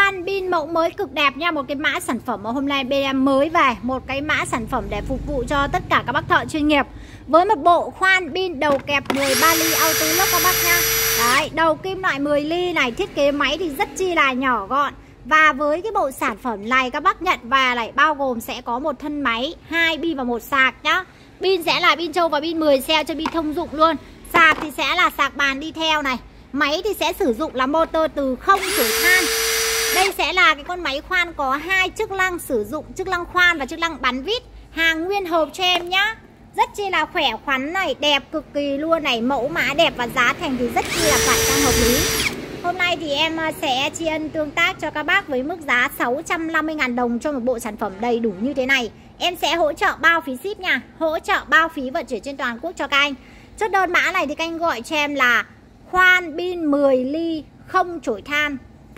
khoan pin mẫu mới cực đẹp nha. Một cái mã sản phẩm mà hôm nay bên em mới về. Một cái mã sản phẩm để phục vụ cho tất cả các bác thợ chuyên nghiệp. Với một bộ khoan pin đầu kẹp 13 ly auto lock các bác nha. Đấy, đầu kim loại 10 ly này, thiết kế máy thì rất chi là nhỏ gọn. Và với cái bộ sản phẩm này các bác nhận về lại bao gồm sẽ có một thân máy, 2 pin và một sạc nhá. Pin sẽ là pin trâu và pin 10 cell cho pin thông dụng luôn. Sạc thì sẽ là sạc bàn đi theo này. Máy thì sẽ sử dụng là motor từ không chổi than. Đây sẽ là cái con máy khoan có 2 chức năng, sử dụng chức năng khoan và chức năng bắn vít. Hàng nguyên hộp cho em nhá. Rất chi là khỏe khoắn này, đẹp cực kỳ luôn này. Mẫu mã đẹp và giá thành thì rất chi là phải chăng hợp lý. Hôm nay thì em sẽ tri ân tương tác cho các bác với mức giá 650.000 đồng cho một bộ sản phẩm đầy đủ như thế này. Em sẽ hỗ trợ bao phí ship nha, hỗ trợ bao phí vận chuyển trên toàn quốc cho các anh. Chốt đơn mã này thì các anh gọi cho em là khoan pin 10 ly không chổi than.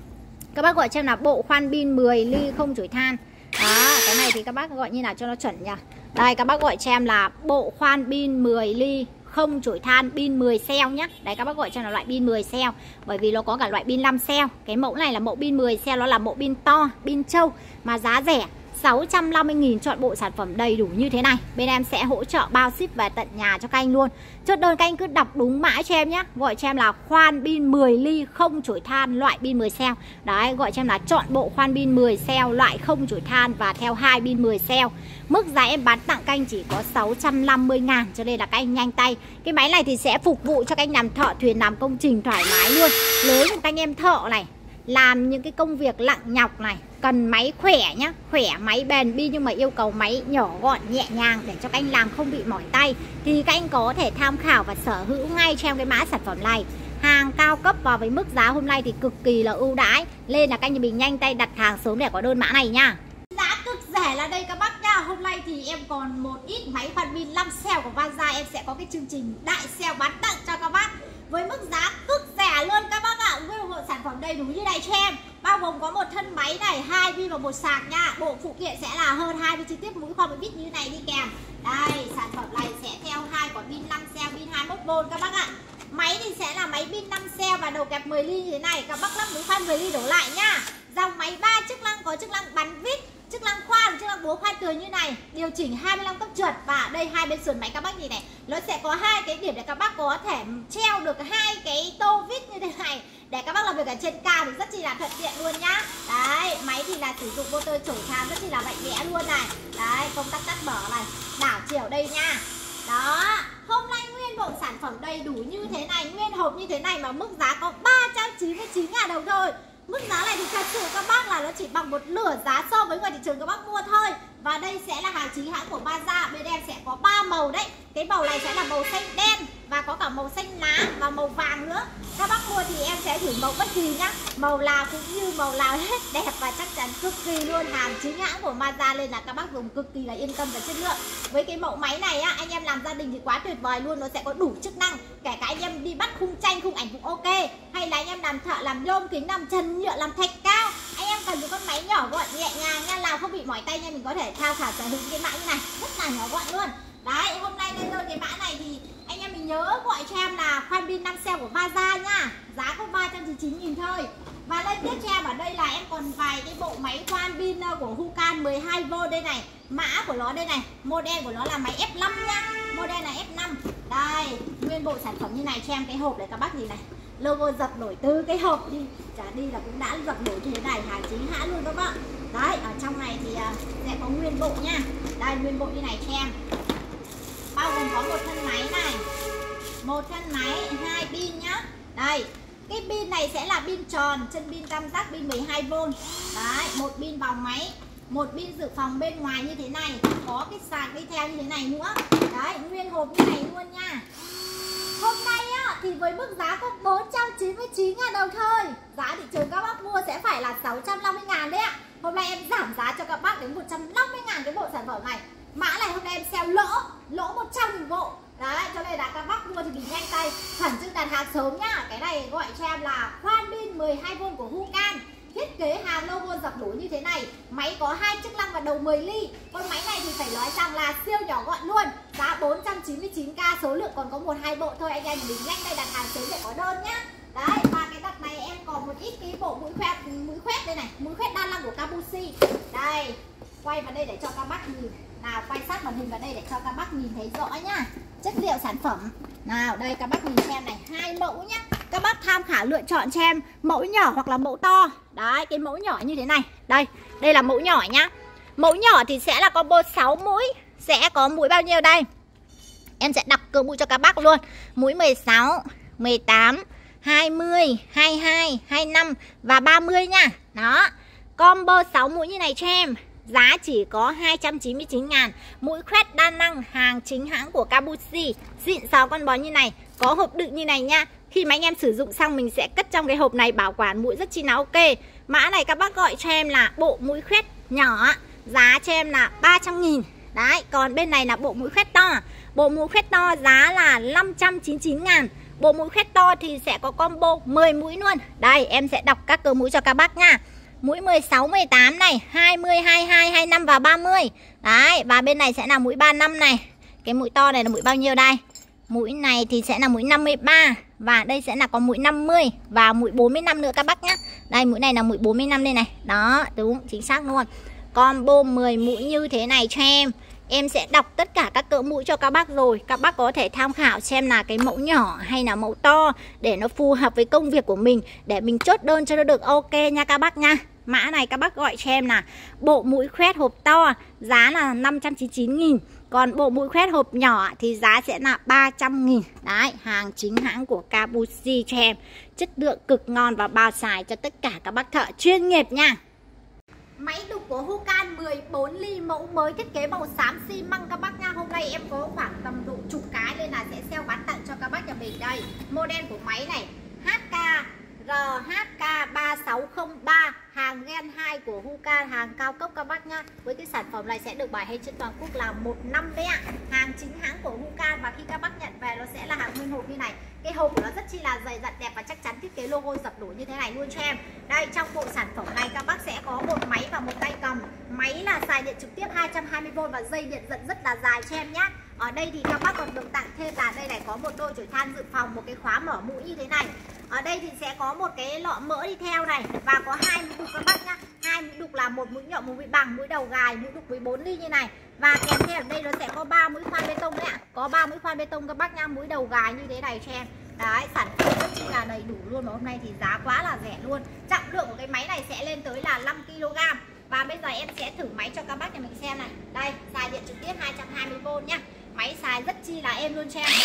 Các bác gọi cho em là bộ khoan pin 10 ly không chổi than. Đó, cái này thì các bác gọi như nào cho nó chuẩn nhỉ. Đây, các bác gọi cho em là bộ khoan pin 10 ly không chổi than pin 10 cell nhá. Đấy, các bác gọi cho nó loại pin 10 cell. Bởi vì nó có cả loại pin 5 cell. Cái mẫu này là mẫu pin 10 cell, nó là mẫu pin to, pin trâu mà giá rẻ. 650.000 chọn bộ sản phẩm đầy đủ như thế này. Bên em sẽ hỗ trợ bao ship về tận nhà cho các anh luôn. Chốt đơn các anh cứ đọc đúng mã cho em nhé. Gọi cho em là khoan pin 10 ly không chổi than loại pin 10 cell. Đấy, gọi cho em là chọn bộ khoan pin 10 cell loại không chổi than và theo 2 pin 10 cell. Mức giá em bán tặng các anh chỉ có 650.000, cho nên là các anh nhanh tay. Cái máy này thì sẽ phục vụ cho các anh làm thợ thuyền, làm công trình thoải mái luôn. Nếu như các anh em thợ này làm những cái công việc nặng nhọc này, cần máy khỏe nhá, khỏe máy bền pin nhưng mà yêu cầu máy nhỏ gọn nhẹ nhàng để cho các anh làm không bị mỏi tay, thì các anh có thể tham khảo và sở hữu ngay cho em cái mã sản phẩm này. Hàng cao cấp và với mức giá hôm nay thì cực kỳ là ưu đãi, nên là các anh mình nhanh tay đặt hàng sớm để có đơn mã này nha. Giá cực rẻ là đây các bác nha. Hôm nay thì em còn một ít máy khoan pin 5 cell của Vaza. Em sẽ có cái chương trình đại sale bán tặng cho các bác với mức giá cực rẻ luôn các bác ạ. Với một sản phẩm đầy đủ như này cho em, bao gồm có một thân máy này, 2 pin và một sạc nha. Bộ phụ kiện sẽ là hơn 20 chi tiết mũi khoan với vít như này đi kèm. Đây, sản phẩm này sẽ theo 2 quả pin 5 cell, pin 21V các bác ạ. Máy thì sẽ là máy pin 5 cell và đầu kẹp 10 ly như thế này. Các bác lắp mũi khoan 10 ly đổ lại nha. Dòng máy 3 chức năng, có chức năng bắn vít, chức năng khoan, chức năng búa khoan tường như này, điều chỉnh 25 cấp trượt. Và đây hai bên sườn máy các bác nhìn này, nó sẽ có 2 cái điểm để các bác có thể treo được 2 cái tô vít như thế này để các bác làm việc ở trên cao thì rất chi là thuận tiện luôn nhá. Đấy, máy thì là sử dụng motor chổi than rất chi là mạnh mẽ luôn này. Đấy, công tắc tắt mở này, đảo chiều đây nha. Đó, hôm nay nguyên bộ sản phẩm đầy đủ như thế này, nguyên hộp như thế này mà mức giá có 399.000 đồng thôi. Mức giá này thì thật sự các bác là nó chỉ bằng một nửa giá so với ngoài thị trường các bác mua thôi. Và đây sẽ là hàng chính hãng của Vaza. Bên em sẽ có 3 màu đấy. Cái màu này sẽ là màu xanh đen và có cả màu xanh lá và màu vàng nữa. Các bác mua thì em sẽ thử màu bất kỳ nhá. Màu nào cũng như màu nào hết, đẹp và chắc chắn cực kỳ luôn. Hàng chính hãng của Vaza nên là các bác dùng cực kỳ là yên tâm về chất lượng. Với cái mẫu máy này á, anh em làm gia đình thì quá tuyệt vời luôn. Nó sẽ có đủ chức năng. Kể cả anh em đi bắt khung tranh, khung ảnh cũng ok. Hay là anh em làm thợ, làm nhôm, kính, làm trần nhựa, làm thạch cao, anh em cần một con máy nhỏ gọn nhẹ nhàng nha, làm không bị mỏi tay nha. Mình có thể tham khảo sở hữu cái mã như này, rất là nhỏ gọn luôn. Đấy, hôm nay lên đơn cái mã này thì anh em mình nhớ gọi cho em là khoan pin 5 cell của Vaza nha. Giá có 399.000 thôi. Và lên tiếp cho em ở đây là em còn vài cái bộ máy khoan pin của Hukan 12V đây này. Mã của nó đây này, model của nó là máy F5 nha. Model là F5. Đây, nguyên bộ sản phẩm như này cho em cái hộp để các bác nhìn này. Logo dập nổi từ cái hộp đi, trả đi là cũng đã dập nổi như thế này, hàng chính hãng luôn các bác. Đấy, ở trong này thì sẽ có nguyên bộ nha. Đây, nguyên bộ như này cho em. Bao gồm có một thân máy này, một thân máy, 2 pin nhá. Đây, cái pin này sẽ là pin tròn, chân pin tam giác, pin 12V. Đấy, một pin vào máy, một pin dự phòng bên ngoài như thế này, có cái sạc đi theo như thế này nữa. Đấy, nguyên hộp như này luôn nha. Hôm nay á, thì với mức giá có 499.000 đồng thôi. Giá thị trường các bác mua sẽ phải là 650.000 đấy ạ. Hôm nay em giảm giá cho các bác đến 150.000 cái bộ sản phẩm này. Mã này hôm nay em sale lỗ 100.000 bộ. Đấy, cho nên là các bác mua thì mình nhanh tay, khẩn trương đặt hàng sớm nhá. Cái này gọi cho em là khoan pin 12V của Hukan. Thiết kế hàm logo dập nổi như thế này. Máy có 2 chức năng và đầu 10 ly. Con máy này thì phải nói rằng là siêu nhỏ gọn luôn. Giá 499k, số lượng còn có 1-2 bộ thôi. Anh em mình nhanh tay đặt hàng sớm để có đơn nhá. Đấy, và cái đợt này em còn một ít cái bộ mũi khoét đây này, mũi Kabushi. Đây, quay vào đây để cho các bác nhìn. Nào, quay sát màn hình vào đây để cho các bác nhìn thấy rõ nhá. Chất liệu sản phẩm. Nào, đây các bác nhìn xem này, 2 mẫu nhá. Các bác tham khảo lựa chọn cho em mẫu nhỏ hoặc là mẫu to. Đấy, cái mẫu nhỏ như thế này. Đây là mẫu nhỏ nhá. Mẫu nhỏ thì sẽ là combo 6 mũi. Sẽ có mũi bao nhiêu đây? Em sẽ đọc cỡ mũi cho các bác luôn. Mũi 16, 18, 20, 22, 25 và 30 nha. Đó. Combo 6 mũi như này cho em. Giá chỉ có 299.000. Mũi khoét đa năng, hàng chính hãng của Kabushi. Xịn sò con bò như này. Có hộp đựng như này nha. Khi mà anh em sử dụng xong mình sẽ cất trong cái hộp này, bảo quản mũi rất chi là ok. Mã này các bác gọi cho em là bộ mũi khoét nhỏ. Giá cho em là 300.000. Đấy, còn bên này là bộ mũi khoét to. Bộ mũi khoét to giá là 599.000. Bộ mũi khoét to thì sẽ có combo 10 mũi luôn. Đây, em sẽ đọc các cỡ mũi cho các bác nha. Mũi 16, 18 này, 20, 22, 25 và 30. Đấy, và bên này sẽ là mũi 35 này. Cái mũi to này là mũi bao nhiêu đây? Mũi này thì sẽ là mũi 53. Và đây sẽ là có mũi 50 và mũi 45 nữa các bác nhé. Đây, mũi này là mũi 45 đây này. Đó, đúng, chính xác luôn. Combo 10 mũi như thế này cho em. Em sẽ đọc tất cả các cỡ mũi cho các bác rồi. Các bác có thể tham khảo xem là cái mẫu nhỏ hay là mẫu to để nó phù hợp với công việc của mình, để mình chốt đơn cho nó được ok nha các bác nha. Mã này các bác gọi cho em là bộ mũi khoét hộp to, giá là 599.000. Còn bộ mũi khoét hộp nhỏ thì giá sẽ là 300.000. Đấy, hàng chính hãng của Kabushi cho em. Chất lượng cực ngon và bao xài cho tất cả các bác thợ chuyên nghiệp nha. Máy đục của Hukan 14 ly mẫu mới, thiết kế màu xám xi măng các bác nha. Hôm nay em có khoảng tầm độ chục cái nên là sẽ sale bán tặng cho các bác nhà mình. Đây, model của máy này HK RH3603, hàng Gen 2 của Hukan, hàng cao cấp các bác nha. Với cái sản phẩm này sẽ được bảo hành trên toàn quốc là 1 năm đấy ạ. Hàng chính hãng của Hukan, và khi các bác nhận về nó sẽ là hàng nguyên hộp như này. Cái hộp của nó rất chi là dày dặn đẹp và chắc chắn, thiết kế logo dập nổi như thế này luôn cho em. Đây, trong bộ sản phẩm này các bác sẽ có một máy và một tay cầm. Máy là xài điện trực tiếp 220V và dây điện dẫn rất là dài cho em nhé. Ở đây thì các bác còn được tặng thêm là đây này, có một đôi chổi than dự phòng, một cái khóa mở mũi như thế này. Ở đây thì sẽ có một cái lọ mỡ đi theo này, và có 2 mũi đục các bác nhá. 2 mũi đục là một mũi nhọn, một mũi bằng, mũi đầu gài, mũi đục 14 ly như này. Và kèm theo ở đây nó sẽ có 3 mũi khoan bê tông đấy ạ. Có 3 mũi khoan bê tông các bác nhá, mũi đầu gài như thế này cho em. Đấy, sản phẩm rất chi là đầy đủ luôn, và hôm nay thì giá quá là rẻ luôn. Trọng lượng của cái máy này sẽ lên tới là 5kg. Và bây giờ em sẽ thử máy cho các bác nhà mình xem này. Đây, xài điện trực tiếp 220V nhá. Máy xài rất chi là êm luôn cho em.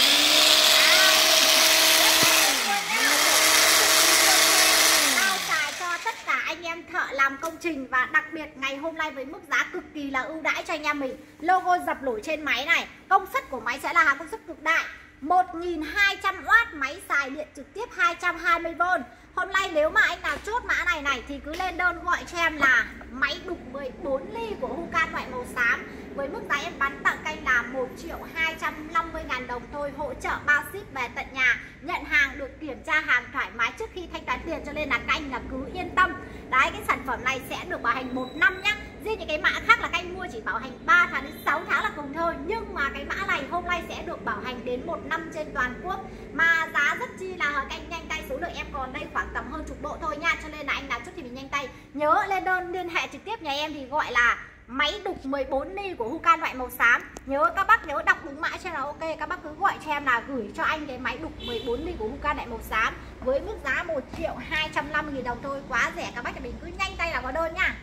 Bao xài cho tất cả anh em thợ làm công trình, và đặc biệt ngày hôm nay với mức giá cực kỳ là ưu đãi cho anh em mình. Logo dập nổi trên máy này. Công suất của máy sẽ là hàng công suất cực đại, 1200W, máy xài điện trực tiếp 220V. Hôm nay nếu mà anh nào chốt mã này thì cứ lên đơn gọi cho em là máy đục 14 ly của Hukan loại màu xám. Với mức giá em bán tặng canh là 1.250.000 đồng thôi, hỗ trợ bao ship về tận nhà, nhận hàng được kiểm tra hàng thoải mái trước khi thanh toán tiền, cho nên là canh là cứ yên tâm. Đấy, cái sản phẩm này sẽ được bảo hành 1 năm nhá. Riêng những cái mã khác là canh mua chỉ bảo hành 3 tháng đến 6 tháng là cùng thôi, nhưng mà cái mã này hôm nay sẽ được bảo hành đến 1 năm trên toàn quốc, mà giá rất chi là hỏi canh nhanh tay. Số lượng em còn đây khoảng tầm hơn chục bộ thôi nha, cho nên là anh nào chút thì mình nhanh tay. Nhớ lên đơn liên hệ trực tiếp nhà em thì gọi là máy đục 14 ly của Hukan loại màu xám. Nhớ các bác nhớ đọc đúng mã cho là ok. Các bác cứ gọi cho em là gửi cho anh cái máy đục 14 ly của Hukan loại màu xám với mức giá 1.250.000 đồng thôi, quá rẻ. Các bác mình cứ nhanh tay là có đơn nha.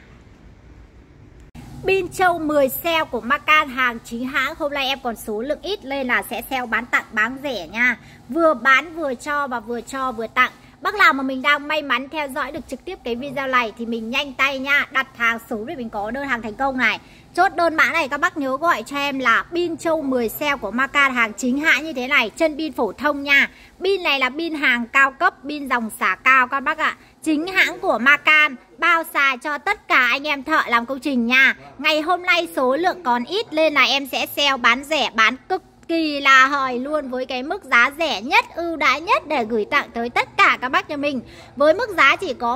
Pin trâu 10 cell của Macan, hàng chính hãng. Hôm nay em còn số lượng ít nên là sẽ sale bán tặng bán rẻ nha. Vừa bán vừa cho và vừa cho vừa tặng. Bác nào mà mình đang may mắn theo dõi được trực tiếp cái video này thì mình nhanh tay nha, đặt hàng sớm để mình có đơn hàng thành công này. Chốt đơn mã này các bác nhớ gọi cho em là pin trâu 10 cell của Macan, hàng chính hãng như thế này, chân pin phổ thông nha. Pin này là pin hàng cao cấp, pin dòng xả cao các bác ạ. Chính hãng của Macan, bao xài cho tất cả anh em thợ làm công trình nha. Ngày hôm nay số lượng còn ít nên là em sẽ sale bán rẻ, bán cực kỳ là hời luôn, với cái mức giá rẻ nhất, ưu đãi nhất để gửi tặng tới tất cả các bác nhà mình. Với mức giá chỉ có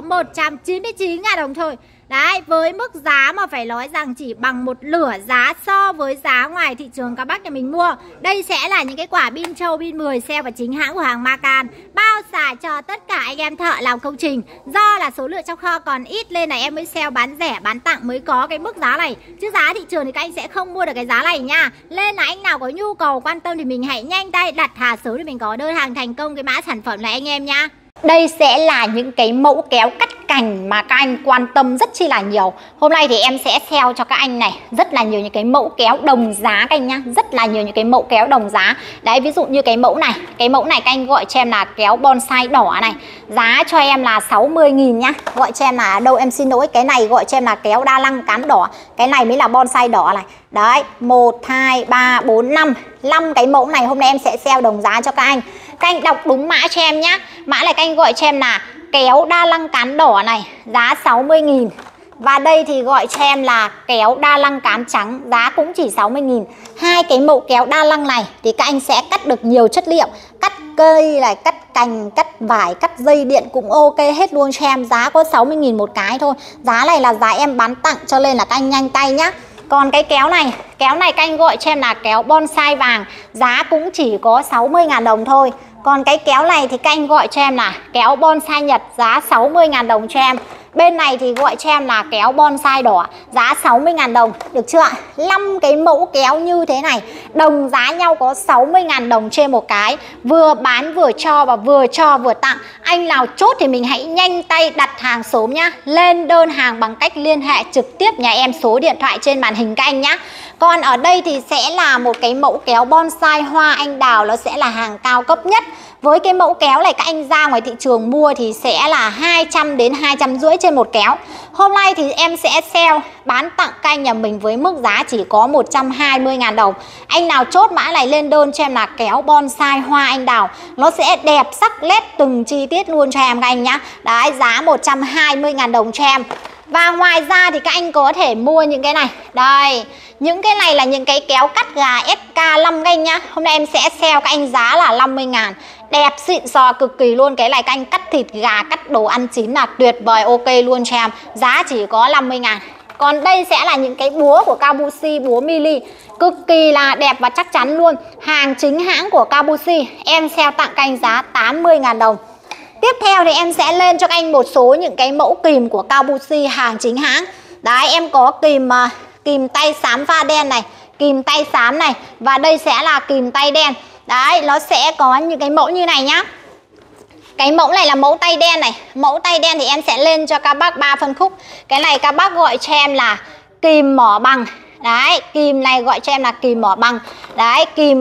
199.000 đồng thôi. Đấy, với mức giá mà phải nói rằng chỉ bằng một nửa giá so với giá ngoài thị trường các bác nhà mình mua. Đây sẽ là những cái quả pin trâu, pin 10 cell và chính hãng của hàng Macan, bao xài cho tất cả anh em thợ làm công trình. Do là số lượng trong kho còn ít nên là em mới sale bán rẻ, bán tặng mới có cái mức giá này. Chứ giá thị trường thì các anh sẽ không mua được cái giá này nha. Nên là anh nào có nhu cầu quan tâm thì mình hãy nhanh tay đặt hàng sớm để mình có đơn hàng thành công cái mã sản phẩm này anh em nha. Đây sẽ là những cái mẫu kéo cắt cành mà các anh quan tâm rất chi là nhiều. Hôm nay thì em sẽ sale cho các anh này rất là nhiều những cái mẫu kéo đồng giá các anh nhá. Rất là nhiều những cái mẫu kéo đồng giá. Đấy, ví dụ như cái mẫu này. Cái mẫu này các anh gọi cho em là kéo bonsai đỏ này. Giá cho em là 60.000 nhá. Gọi cho em là, đâu em xin lỗi, cái này gọi cho em là kéo đa lăng cán đỏ. Cái này mới là bonsai đỏ này. Đấy, 1, 2, 3, 4, 5 5 cái mẫu này hôm nay em sẽ sale đồng giá cho các anh. Các anh đọc đúng mã cho em nhá. Mã này các anh gọi cho em là kéo đa lăng cán đỏ này, giá 60.000. Và đây thì gọi cho em là kéo đa lăng cán trắng, giá cũng chỉ 60.000. Hai cái mẫu kéo đa lăng này thì các anh sẽ cắt được nhiều chất liệu. Cắt cây này, cắt cành, cắt vải, cắt dây điện cũng ok hết luôn cho em. Giá có 60.000 một cái thôi. Giá này là giá em bán tặng cho nên là các anh nhanh tay nhá. Còn cái kéo này các anh gọi cho em là kéo bonsai vàng, giá cũng chỉ có 60.000 đồng thôi. Còn cái kéo này thì các anh gọi cho em là kéo bonsai Nhật, giá 60.000 đồng cho em. Bên này thì gọi cho em là kéo bonsai đỏ, giá 60.000 đồng, được chưa? 5 cái mẫu kéo như thế này, đồng giá nhau có 60.000 đồng trên một cái. Vừa bán vừa cho và vừa cho vừa tặng. Anh nào chốt thì mình hãy nhanh tay đặt hàng sớm nhá. Lên đơn hàng bằng cách liên hệ trực tiếp nhà em, số điện thoại trên màn hình các anh nhá. Còn ở đây thì sẽ là một cái mẫu kéo bonsai hoa anh đào, nó sẽ là hàng cao cấp nhất. Với cái mẫu kéo này các anh ra ngoài thị trường mua thì sẽ là 200 đến 250 trên một kéo. Hôm nay thì em sẽ sale bán tặng các anh nhà mình với mức giá chỉ có 120.000 đồng. Anh nào chốt mã này lên đơn cho em là kéo bonsai hoa anh đào, nó sẽ đẹp sắc nét từng chi tiết luôn cho em các anh nhá. Đấy, giá 120.000 đồng cho em. Và ngoài ra thì các anh có thể mua những cái này. Đây, những cái này là những cái kéo cắt gà SK5 các anh nhá. Hôm nay em sẽ sale các anh giá là 50.000. Đẹp xịn sò cực kỳ luôn. Cái này các anh cắt thịt gà, cắt đồ ăn chín là tuyệt vời ok luôn cho em. Giá chỉ có 50.000. Còn đây sẽ là những cái búa của Kabushi, búa mili, cực kỳ là đẹp và chắc chắn luôn. Hàng chính hãng của Kabushi. Em sale tặng các anh giá 80.000 đồng. Tiếp theo thì em sẽ lên cho các anh một số những cái mẫu kìm của Kabushi hàng chính hãng. Đấy, em có kìm tay xám pha đen này, kìm tay xám này, và đây sẽ là kìm tay đen. Đấy, nó sẽ có những cái mẫu như này nhá. Cái mẫu này là mẫu tay đen này. Mẫu tay đen thì em sẽ lên cho các bác 3 phân khúc. Cái này các bác gọi cho em là kìm mỏ bằng. Đấy, kìm này gọi cho em là kìm mỏ bằng. Đấy,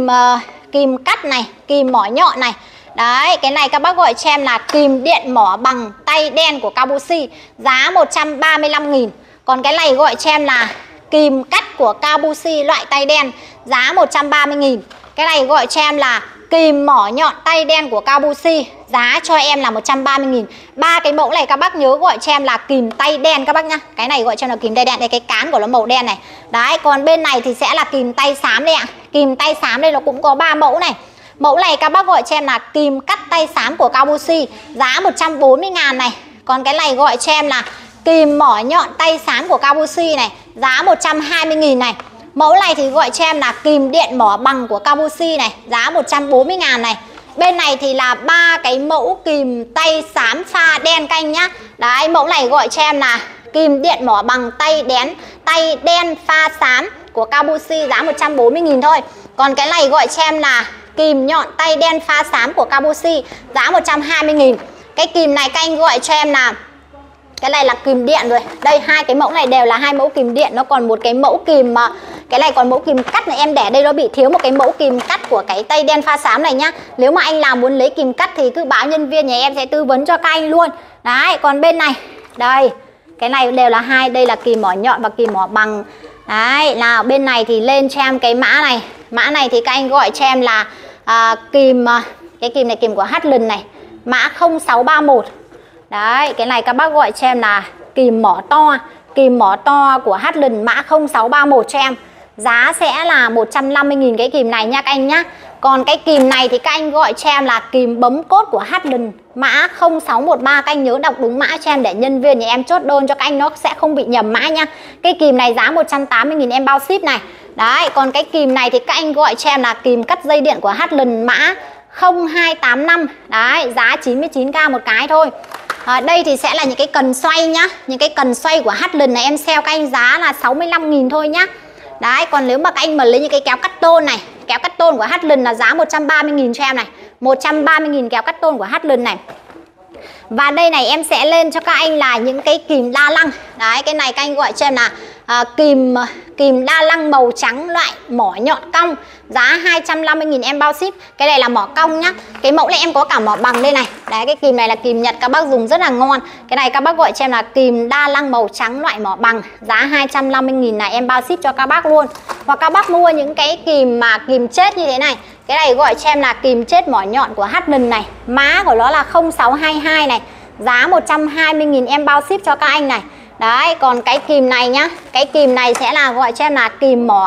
kìm cắt này, kìm mỏ nhọn này. Đấy, cái này các bác gọi cho em là kìm điện mỏ bằng tay đen của Kabushi, giá 135.000. Còn cái này gọi cho em là kìm cắt của Kabushi loại tay đen, giá 130.000. Cái này gọi cho em là kìm mỏ nhọn tay đen của Kabushi, giá cho em là 130.000. Ba cái mẫu này các bác nhớ gọi cho em là kìm tay đen các bác nhá. Cái này gọi cho em là kìm tay đen, đây cái cán của nó màu đen này. Đấy, còn bên này thì sẽ là kìm tay xám đây ạ. Kìm tay xám đây nó cũng có 3 mẫu này. Mẫu này các bác gọi cho em là kìm cắt tay xám của Kabushi, giá 140.000 này. Còn cái này gọi cho em là kìm mỏ nhọn tay xám của Kabushi này, giá 120.000 này. Mẫu này thì gọi cho em là kìm điện mỏ bằng của Kabushi này, giá 140.000 này. Bên này thì là 3 cái mẫu kìm tay xám pha đen canh nhá. Đấy, mẫu này gọi cho em là kìm điện mỏ bằng tay đen pha xám của Kabushi, giá 140.000 thôi. Còn cái này gọi cho em là kìm nhọn tay đen pha xám của Kabushi, giá 120.000. Cái kìm này các anh gọi cho em là, cái này là kìm điện rồi. Đây, hai cái mẫu này đều là hai mẫu kìm điện. Nó còn một cái mẫu kìm mà cái này còn mẫu kìm cắt này, em để đây nó bị thiếu một cái mẫu kìm cắt của cái tay đen pha xám này nhá. Nếu mà anh nào muốn lấy kìm cắt thì cứ báo nhân viên nhà em sẽ tư vấn cho các anh luôn. Đấy, còn bên này, đây, cái này đều là hai, đây là kìm mỏ nhọn và kìm mỏ bằng. Đấy, nào bên này thì lên cho em cái mã này. Mã này thì các anh gọi cho em là cái kìm này kìm của Hatland này, mã 0631. Đấy, cái này các bác gọi cho em là kìm mỏ to của Hatland, mã 0631 cho em. giá sẽ là 150.000 cái kìm này nha các anh nhá. Còn cái kìm này thì các anh gọi cho em là kìm bấm cốt của Hatlen mã 0613. Các anh nhớ đọc đúng mã cho em để nhân viên nhà em chốt đơn cho các anh nó sẽ không bị nhầm mã nha. Cái kìm này giá 180.000 em bao ship này. Đấy, còn cái kìm này thì các anh gọi cho em là kìm cắt dây điện của Hatlen mã 0285. Đấy, giá 99k một cái thôi. Đây thì sẽ là những cái cần xoay nhá. Những cái cần xoay của Hatlen này em sale các anh giá là 65.000 thôi nhá. Đấy, còn nếu mà các anh mà lấy những cái kéo cắt tôn này, kéo cắt tôn của Hatlen là giá 130.000 cho em này. 130.000 kéo cắt tôn của Hatlen này. Và đây này em sẽ lên cho các anh là những cái kìm đa lăng. Đấy, cái này các anh gọi cho em là kìm đa lăng màu trắng loại mỏ nhọn cong, giá 250.000 em bao ship. Cái này là mỏ cong nhá. Cái mẫu này em có cả mỏ bằng đây này. Đấy, cái kìm này là kìm Nhật các bác dùng rất là ngon. Cái này các bác gọi cho em là kìm đa lăng màu trắng loại mỏ bằng, giá 250.000 là em bao ship cho các bác luôn. Hoặc các bác mua những cái kìm mà kìm chết như thế này. Cái này gọi cho em là kìm chết mỏ nhọn của Hatlen này, mã của nó là 0622 này, giá 120.000 em bao ship cho các anh này. Đấy, còn cái kìm này nhá, cái kìm này sẽ là gọi cho em là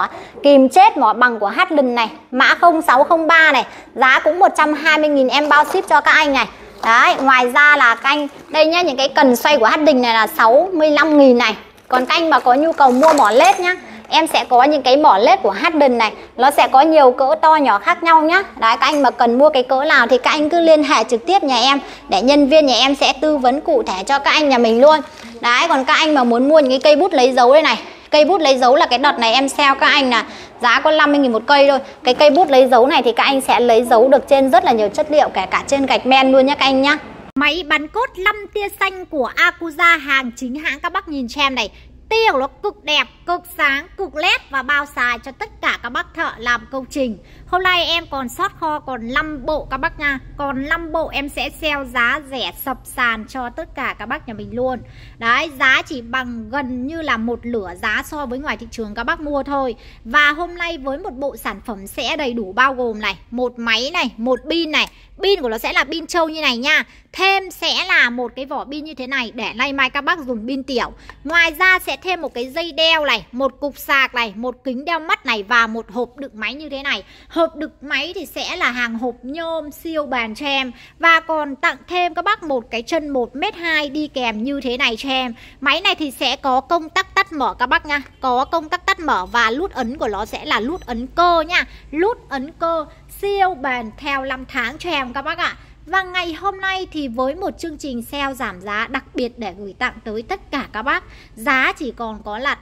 kìm chết mỏ bằng của Hatlen này, mã 0603 này, giá cũng 120.000 em bao ship cho các anh này. Đấy, ngoài ra là các anh đây nhá, những cái cần xoay của Hatlen này là 65.000 này. Còn các anh mà có nhu cầu mua mỏ led nhá, em sẽ có những cái mỏ led của Hatlen này, nó sẽ có nhiều cỡ to nhỏ khác nhau nhá. Đấy, các anh mà cần mua cái cỡ nào thì các anh cứ liên hệ trực tiếp nhà em để nhân viên nhà em sẽ tư vấn cụ thể cho các anh nhà mình luôn. Đấy, còn các anh mà muốn mua những cái cây bút lấy dấu đây này, cây bút lấy dấu là cái đợt này em sale các anh là giá có 50.000 một cây thôi. Cái cây bút lấy dấu này thì các anh sẽ lấy dấu được trên rất là nhiều chất liệu, kể cả trên gạch men luôn nhá các anh nhá. Máy bắn cốt 5 tia xanh của Akuza, hàng chính hãng các bác nhìn cho em này. Tia của nó cực đẹp, cực sáng, cực led và bao xài cho tất cả các bác thợ làm công trình. Hôm nay em còn sót kho còn 5 bộ các bác nha. Còn 5 bộ em sẽ sale giá rẻ sập sàn cho tất cả các bác nhà mình luôn. Đấy, giá chỉ bằng gần như là một nửa giá so với ngoài thị trường các bác mua thôi. Và hôm nay với một bộ sản phẩm sẽ đầy đủ bao gồm này, một máy này, một pin này. Pin của nó sẽ là pin trâu như này nha. Thêm sẽ là một cái vỏ pin như thế này để nay mai các bác dùng pin tiểu. Ngoài ra sẽ thêm một cái dây đeo này, một cục sạc này, một kính đeo mắt này và một hộp đựng máy như thế này. Hộp đựng máy thì sẽ là hàng hộp nhôm siêu bền cho em. Và còn tặng thêm các bác một cái chân 1m2 đi kèm như thế này cho em. Máy này thì sẽ có công tắc tắt mở các bác nha. Có công tắc tắt mở và nút ấn của nó sẽ là nút ấn cơ nha. Nút ấn cơ siêu bền theo 5 tháng cho em các bác ạ. Và ngày hôm nay thì với một chương trình sale giảm giá đặc biệt để gửi tặng tới tất cả các bác, giá chỉ còn có là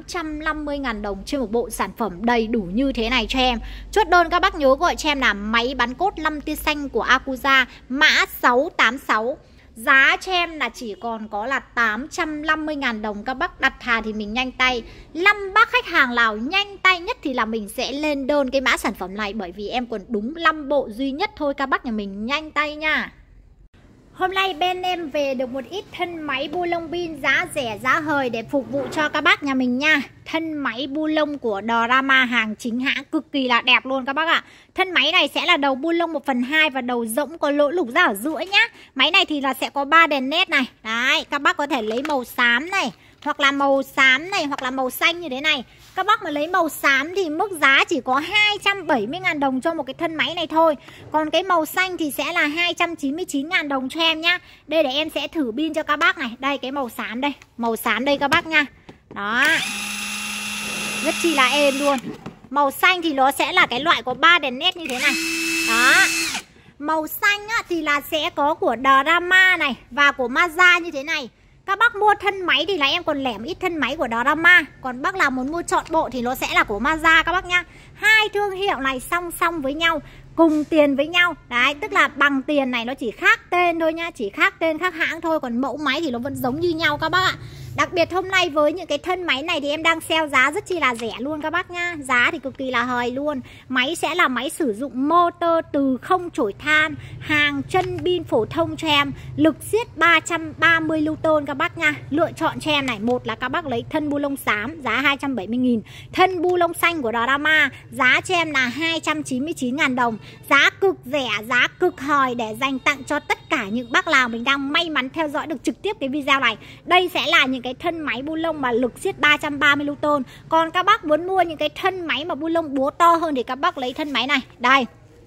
850.000 đồng trên một bộ sản phẩm đầy đủ như thế này cho em. Chốt đơn các bác nhớ gọi cho em là máy bắn cốt 5 tia xanh của Akuza, mã 686. Giá cho em là chỉ còn có là 850.000 đồng. Các bác đặt hàng thì mình nhanh tay. 5 bác khách hàng nào nhanh tay nhất thì là mình sẽ lên đơn cái mã sản phẩm này. Bởi vì em còn đúng 5 bộ duy nhất thôi. Các bác nhà mình nhanh tay nha. Hôm nay bên em về được một ít thân máy bu lông pin giá rẻ giá hời để phục vụ cho các bác nhà mình nha. Thân máy bu lông của Drama, hàng chính hãng cực kỳ là đẹp luôn các bác ạ. Thân máy này sẽ là đầu bu lông 1/2 và đầu rỗng có lỗ lục ra ở giữa nhá. Máy này thì là sẽ có 3 đèn led này. Đấy, các bác có thể lấy màu xám này, hoặc là màu xám này, hoặc là màu xanh như thế này. Các bác mà lấy màu xám thì mức giá chỉ có 270.000 đồng cho một cái thân máy này thôi. Còn cái màu xanh thì sẽ là 299.000 đồng cho em nhá. Đây để em sẽ thử pin cho các bác này. Đây cái màu xám đây. Màu xám đây các bác nha. Đó. Rất chi là êm luôn. Màu xanh thì nó sẽ là cái loại có 3 đèn led như thế này. Đó. Màu xanh á, thì là sẽ có của Drama này và của Mazda như thế này. Các bác mua thân máy thì là em còn lẻm ít thân máy của Drama. Còn bác nào muốn mua trọn bộ thì nó sẽ là của Mazda các bác nha. Hai thương hiệu này song song với nhau, cùng tiền với nhau. Đấy, tức là bằng tiền này nó chỉ khác tên thôi nha. Chỉ khác tên khác hãng thôi. Còn mẫu máy thì nó vẫn giống như nhau các bác ạ. Đặc biệt hôm nay với những cái thân máy này thì em đang sale giá rất chi là rẻ luôn các bác nha. Giá thì cực kỳ là hời luôn. Máy sẽ là máy sử dụng motor từ không chổi than, hàng chân pin phổ thông cho em, lực siết 330 Newton các bác nha. Lựa chọn cho em này, một là các bác lấy thân bu lông xám giá 270.000, thân bu lông xanh của Drama giá cho em là 299.000 đồng. Giá cực rẻ, giá cực hời để dành tặng cho tất cả những bác nào mình đang may mắn theo dõi được trực tiếp cái video này. Đây sẽ là những cái thân máy bu lông mà lực siết 330 Newton. Còn các bác muốn mua những cái thân máy mà bu lông búa to hơn thì các bác lấy thân máy này. Đây,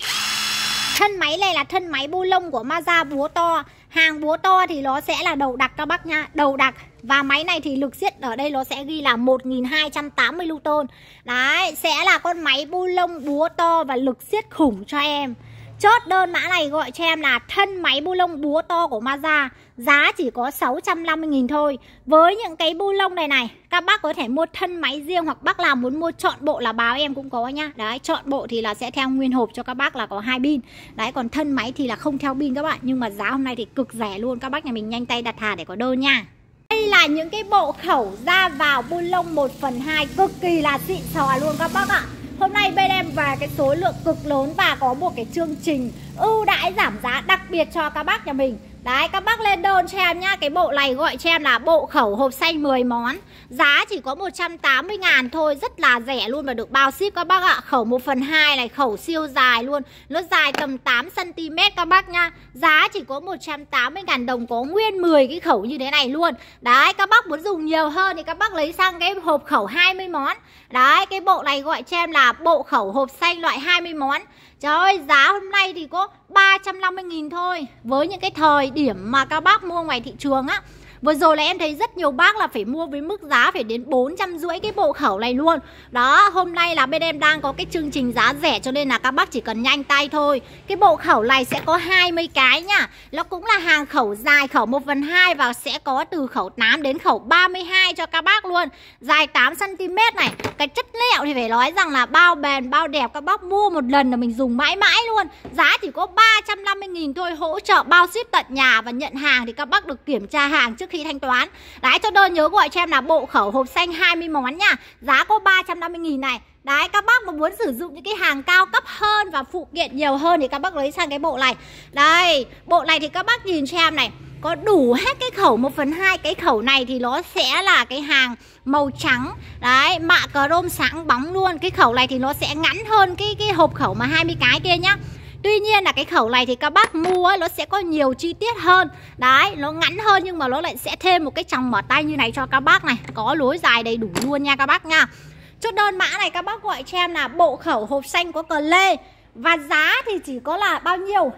thân máy này là thân máy bu lông của Mazda búa to. Hàng búa to thì nó sẽ là đầu đặc các bác nha, đầu đặc. Và máy này thì lực siết ở đây nó sẽ ghi là 1280 Newton. Đấy, sẽ là con máy bu lông búa to và lực siết khủng cho em. Chốt đơn mã này gọi cho em là thân máy bu lông búa to của Mazda. Giá chỉ có 650.000 thôi. Với những cái bu lông này này, các bác có thể mua thân máy riêng, hoặc bác nào muốn mua chọn bộ là báo em cũng có nhá. Đấy, chọn bộ thì là sẽ theo nguyên hộp cho các bác là có 2 pin. Đấy, còn thân máy thì là không theo pin các bạn. Nhưng mà giá hôm nay thì cực rẻ luôn. Các bác nhà mình nhanh tay đặt hàng để có đơn nha. Đây là những cái bộ khẩu ra vào bu lông 1/2 cực kỳ là xịn sò luôn các bác ạ. Hôm nay bên em về cái số lượng cực lớn và có một cái chương trình ưu đãi giảm giá đặc biệt cho các bác nhà mình. Đấy, các bác lên đơn cho em nhá. Cái bộ này gọi cho em là bộ khẩu hộp xanh 10 món. Giá chỉ có 180.000 thôi. Rất là rẻ luôn và được bao ship các bác ạ. Khẩu 1/2 này, khẩu siêu dài luôn. Nó dài tầm 8cm các bác nha. Giá chỉ có 180.000 đồng. Có nguyên 10 cái khẩu như thế này luôn. Đấy, các bác muốn dùng nhiều hơn thì các bác lấy sang cái hộp khẩu 20 món. Đấy, cái bộ này gọi cho em là bộ khẩu hộp xanh loại 20 món. Trời ơi, giá hôm nay thì có 350.000 thôi. Với những cái thời điểm mà các bác mua ngoài thị trường á, vừa rồi là em thấy rất nhiều bác là phải mua với mức giá phải đến 450 cái bộ khẩu này luôn. Đó, hôm nay là bên em đang có cái chương trình giá rẻ cho nên là các bác chỉ cần nhanh tay thôi. Cái bộ khẩu này sẽ có 20 cái nhá. Nó cũng là hàng khẩu dài, khẩu 1/2 và sẽ có từ khẩu 8 đến khẩu 32 cho các bác luôn. Dài 8cm này. Cái chất liệu thì phải nói rằng là bao bền, bao đẹp. Các bác mua một lần là mình dùng mãi mãi luôn. Giá chỉ có 350.000 thôi. Hỗ trợ bao ship tận nhà và nhận hàng thì các bác được kiểm tra hàng trước khi thanh toán. Đấy, cho đơn nhớ gọi cho em là bộ khẩu hộp xanh 20 món nha. Giá có 350.000 này. Đấy, các bác mà muốn sử dụng những cái hàng cao cấp hơn và phụ kiện nhiều hơn thì các bác lấy sang cái bộ này. Đây, bộ này thì các bác nhìn cho em này, có đủ hết cái khẩu 1/2. Cái khẩu này thì nó sẽ là cái hàng màu trắng. Đấy, mạ chrome sáng bóng luôn. Cái khẩu này thì nó sẽ ngắn hơn cái hộp khẩu mà 20 cái kia nhá. Tuy nhiên là cái khẩu này thì các bác mua ấy, nó sẽ có nhiều chi tiết hơn. Đấy, nó ngắn hơn nhưng mà nó lại sẽ thêm một cái chòng mở tay như này cho các bác này. Có lối dài đầy đủ luôn nha các bác nha. Chốt đơn mã này các bác gọi cho em là bộ khẩu hộp xanh có cờ lê. Và giá thì chỉ có là bao nhiêu?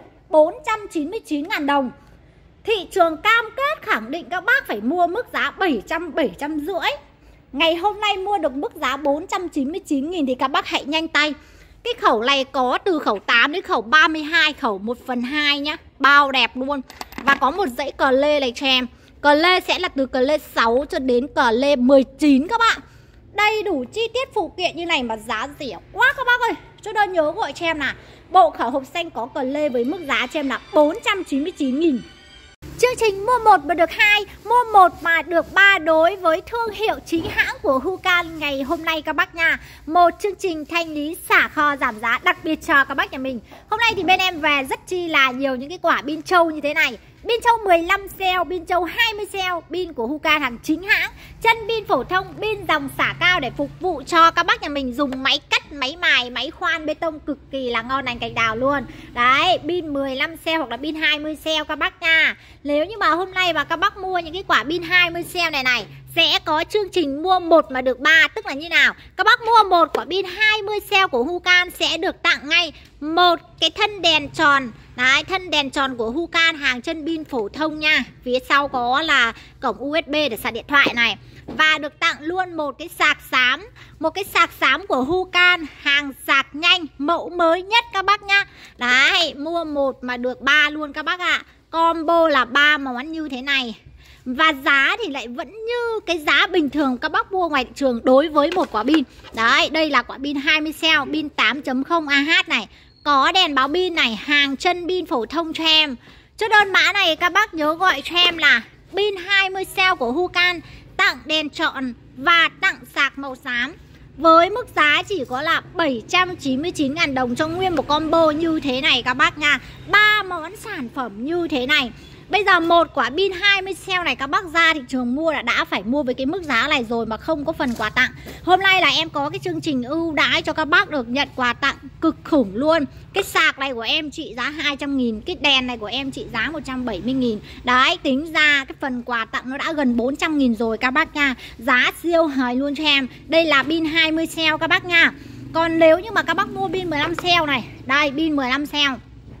499.000 đồng. Thị trường cam kết khẳng định các bác phải mua mức giá 700, 750. Ngày hôm nay mua được mức giá 499.000 thì các bác hãy nhanh tay. Cái khẩu này có từ khẩu 8 đến khẩu 32, khẩu 1/2 nhá. Bao đẹp luôn. Và có một dãy cờ lê này cho em. Cờ lê sẽ là từ cờ lê 6 cho đến cờ lê 19 các bạn. Đầy đủ chi tiết phụ kiện như này mà giá rẻ quá các bác ơi. Cho đơn nhớ gọi cho em là bộ khẩu hộp xanh có cờ lê với mức giá cho em là 499.000. Chương trình mua 1 mà được 2, mua 1 mà được 3 đối với thương hiệu chính hãng của Hukan ngày hôm nay các bác nha. Một chương trình thanh lý xả kho giảm giá đặc biệt cho các bác nhà mình. Hôm nay thì bên em về rất chi là nhiều những cái quả pin trâu như thế này. Pin trâu 15 cell, pin trâu 20 cell, pin của Hukan hàng chính hãng. Chân pin phổ thông, pin dòng xả cao để phục vụ cho các bác nhà mình dùng máy cắt, máy mài, máy khoan bê tông cực kỳ là ngon lành cành đào luôn. Đấy, pin 15 cell hoặc là pin 20 cell các bác nha. Nếu như mà hôm nay mà các bác mua những cái quả pin 20 cell này sẽ có chương trình mua 1 mà được 3. Tức là như nào? Các bác mua 1 quả pin 20 cell của Hukan sẽ được tặng ngay một cái thân đèn tròn. Đấy, thân đèn tròn của Hukan hàng chân pin phổ thông nha. Phía sau có là cổng USB để sạc điện thoại này. Và được tặng luôn một cái sạc xám. Một cái sạc xám của Hukan hàng sạc nhanh, mẫu mới nhất các bác nhá. Đấy, mua 1 mà được 3 luôn các bác ạ. Combo là 3 món như thế này. Và giá thì lại vẫn như cái giá bình thường các bác mua ngoài thị trường đối với một quả pin. Đấy, đây là quả pin 20 cell, pin 8.0 Ah này. Có đèn báo pin này, hàng chân pin phổ thông cho em. Cho đơn mã này các bác nhớ gọi cho em là pin 20 cell của Hukan, tặng đèn trọn và tặng sạc màu xám. Với mức giá chỉ có là 799.000 đồng cho nguyên một combo như thế này các bác nha. 3 món sản phẩm như thế này. Bây giờ một quả pin 20 cell này các bác ra thị trường mua là đã phải mua với cái mức giá này rồi mà không có phần quà tặng. Hôm nay là em có cái chương trình ưu đãi cho các bác được nhận quà tặng cực khủng luôn. Cái sạc này của em trị giá 200.000, cái đèn này của em trị giá 170.000. Đấy, tính ra cái phần quà tặng nó đã gần 400.000 rồi các bác nha. Giá siêu hời luôn cho em. Đây là pin 20 cell các bác nha. Còn nếu như mà các bác mua pin 15 cell này, đây pin 15 cell,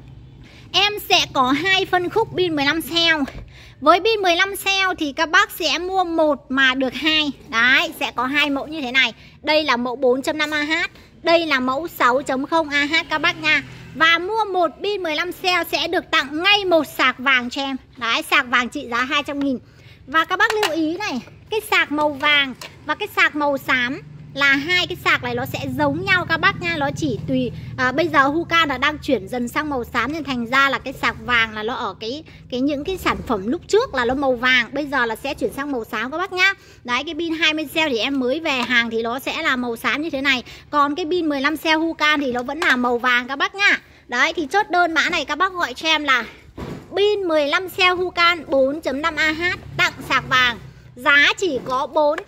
em sẽ có 2 phân khúc pin 15 cell. Với pin 15 cell thì các bác sẽ mua một mà được 2. Đấy, sẽ có 2 mẫu như thế này. Đây là mẫu 4.5Ah, đây là mẫu 6.0Ah các bác nha. Và mua một pin 15 cell sẽ được tặng ngay một sạc vàng cho em. Đấy, sạc vàng trị giá 200.000. Và các bác lưu ý này, cái sạc màu vàng và cái sạc màu xám là hai cái sạc này nó sẽ giống nhau các bác nha. Nó chỉ tùy bây giờ Hukan là đang chuyển dần sang màu xám, nên thành ra là cái sạc vàng là nó ở những cái sản phẩm lúc trước là nó màu vàng, bây giờ là sẽ chuyển sang màu xám các bác nhá. Đấy, cái pin 20 cell thì em mới về hàng thì nó sẽ là màu xám như thế này. Còn cái pin 15 cell Hukan thì nó vẫn là màu vàng các bác nhá. Đấy, thì chốt đơn mã này các bác gọi cho em là pin 15 cell Hukan 4.5Ah tặng sạc vàng. Giá chỉ có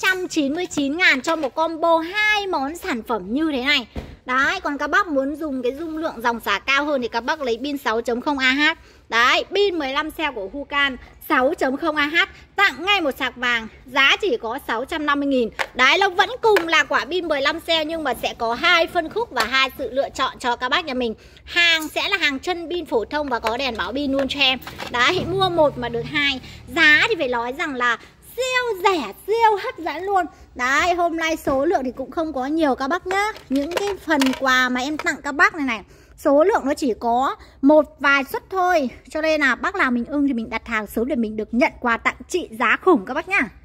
499.000 cho một combo 2 món sản phẩm như thế này. Đấy, còn các bác muốn dùng cái dung lượng dòng xả cao hơn thì các bác lấy pin 6.0Ah. Đấy, pin 15 cell của Hukan 6.0Ah tặng ngay một sạc vàng. Giá chỉ có 650.000. Đấy, nó vẫn cùng là quả pin 15 cell nhưng mà sẽ có 2 phân khúc và 2 sự lựa chọn cho các bác nhà mình. Hàng sẽ là hàng chân pin phổ thông và có đèn báo pin luôn cho em. Đấy, mua một mà được 2. Giá thì phải nói rằng là siêu rẻ, siêu hấp dẫn luôn. Đấy, hôm nay số lượng thì cũng không có nhiều các bác nhá. Những cái phần quà mà em tặng các bác này số lượng nó chỉ có một vài suất thôi. Cho nên là bác nào mình ưng thì mình đặt hàng sớm để mình được nhận quà tặng trị giá khủng các bác nhá.